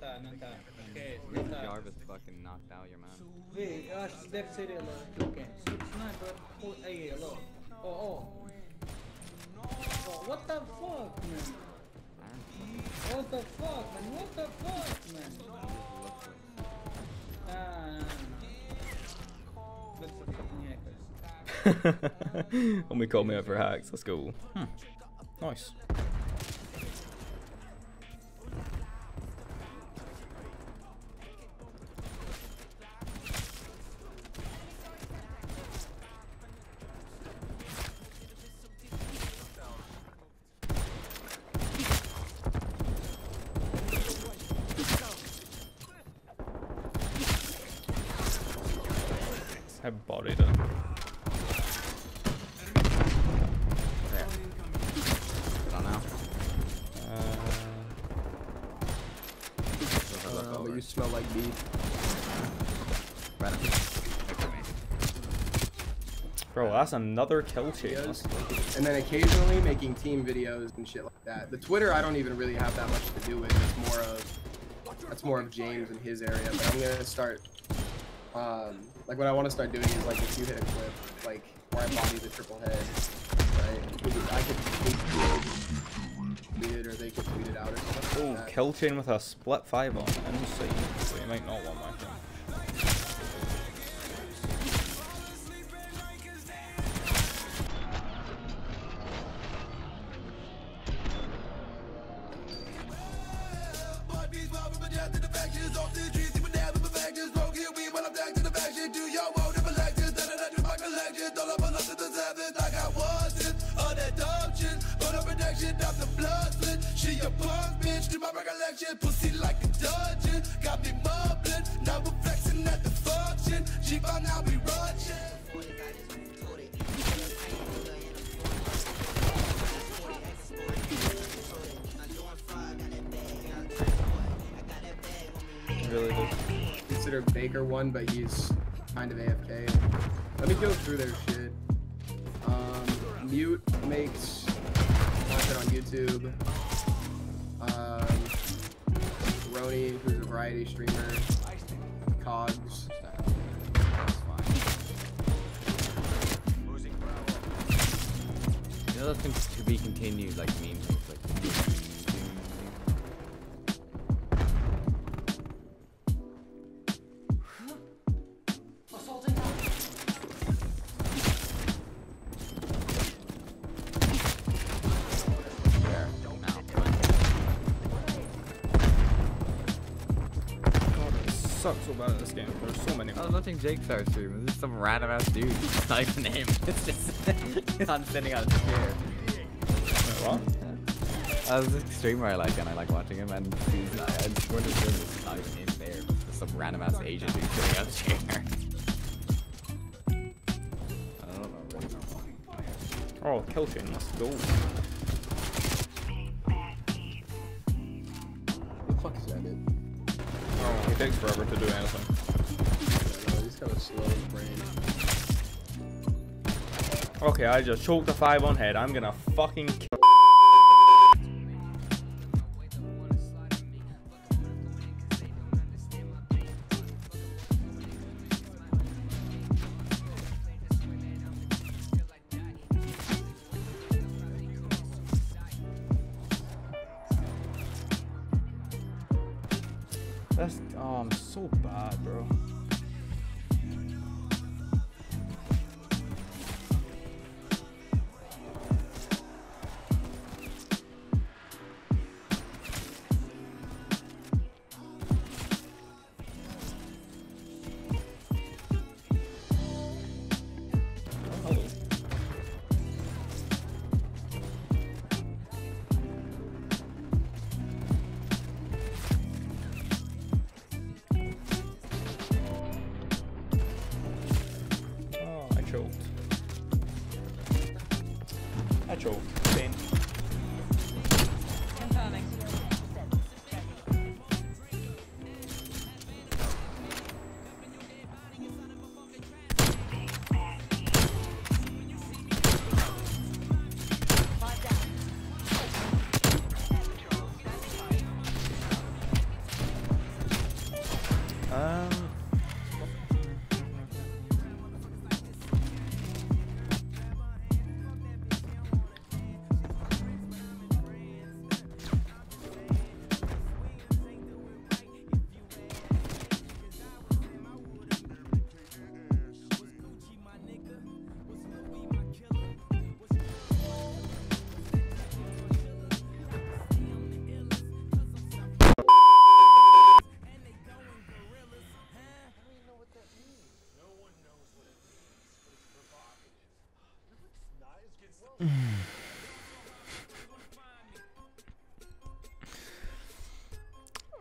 Jarvis fucking knocked out your man. Vê, eu acho que deve ser ele que eu quero. Sniper, aí ele, ó. Oh. What the fuck, man? What the fuck, man? What the fuck, man? That's for fucking hackers. When we call me out for hacks, let's go. Nice. I bodied it. But you smell like beef. Bro, that's another kill chain. And then occasionally making team videos and shit like that. The Twitter I don't even really have that much to do with. That's more of James and his area. But I'm gonna start like what I want to start doing is like if you hit a clip like where I body the triple head, right? I could tweet it or they could tweet it out or something. Oh, kill chain with a split 5 on MC. So you might not want my thing. She a punk bitch, do my recollection, pussy like a dungeon. Got me mumbling, now we're flexing at the function. She found now we rushing. Really good. Consider Baker one, but he's kind of AFK. Let me go through their shit. Mute makes content on YouTube. Roni, who's a variety streamer. Cogs. You know those things to be continued, like memes, like. Suck so bad at this game. There's so many. I was watching Jake start stream. This is some random ass dude. It's not even him. It's just I'm sitting on his chair. Wait, what? I was a streamer I like and I like watching him and he's I just wanted to stream this not even him there, but just some random ass Asian dude sitting on his chair. I don't know really. Oh, kill chain, let's go. What the fuck is that, dude? Oh, he takes forever to do anything. Yeah, he's kind of slow in the brain. Okay, I just choked a 5 on head. I'm gonna fucking kill. That's I'm so bad, bro.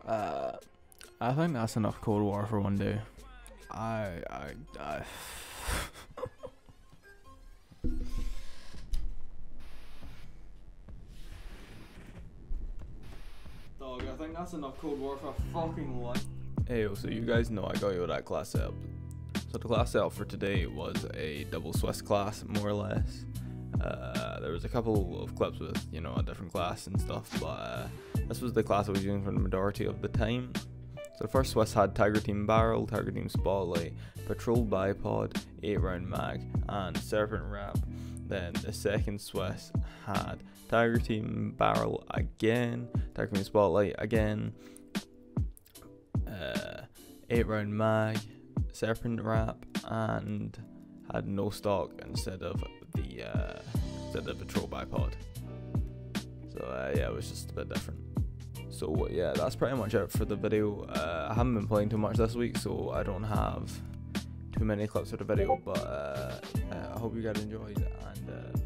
I think that's enough Cold War for one day. I Dog, I think that's enough Cold War for a fucking life. Hey, so you guys know I got you that class setup. So the class setup for today was a double Swiss class, more or less. There was a couple of clips with, you know, a different class and stuff, but this was the class I was using for the majority of the time. So the first Swiss had Tiger Team Barrel, Tiger Team Spotlight, Patrol Bipod, 8-round mag, and Serpent Wrap. Then the second Swiss had Tiger Team Barrel again, Tiger Team Spotlight again, 8-round mag, Serpent Wrap, and had no stock instead of the Patrol Bipod. So yeah, it was just a bit different. So yeah, that's pretty much it for the video. I haven't been playing too much this week, so I don't have too many clips for the video, but I hope you guys enjoyed, and